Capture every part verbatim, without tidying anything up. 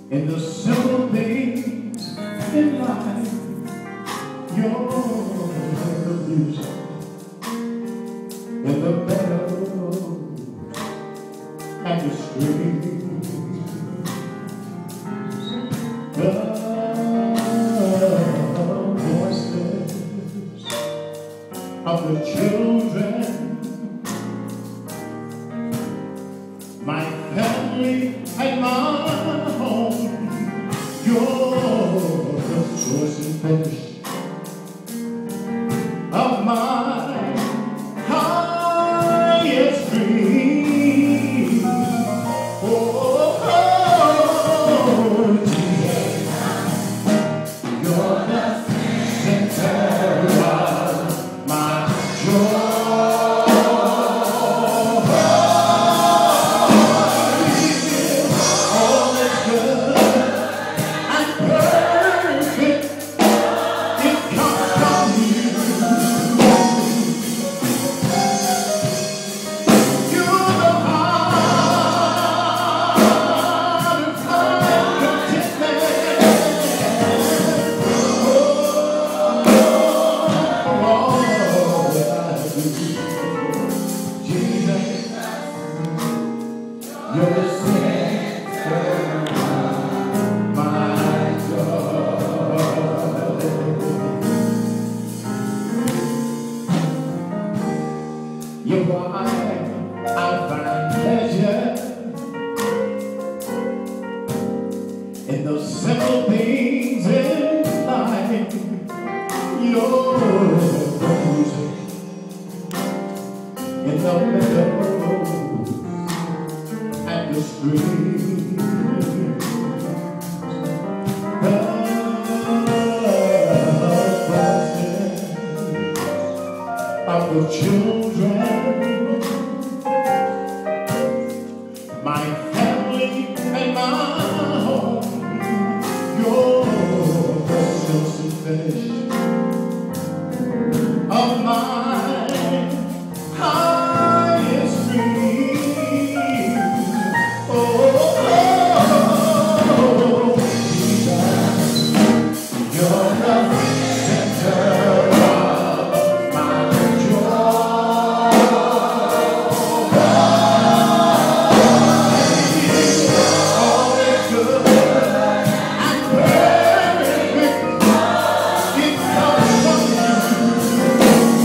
In the simple things in life, you're the music in the meadow and the stream, the voices of the children, my family and my home. You're the source and finish of my highest dream. Oh, oh, Jesus, you're the center of my joy. All is good and perfect, it comes from you. You're the heart of my contentment. Oh, all that I do, Jesus, you're the center of my joy. You're why I find pleasure in those simple things in life. You're the music in the meadow and the stream, the voices of the children, my family and my home. You're the source and finish of my highest dream. Oh, oh, oh, Jesus, you're the center of my joy. All is good and perfect, it comes from you.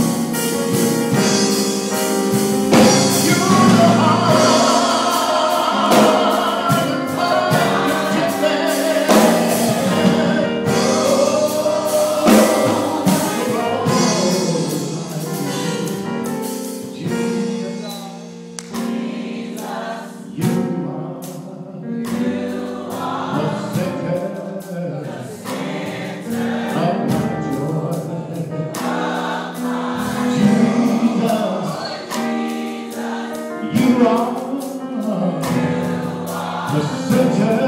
You're the heart of my contentment. You are the center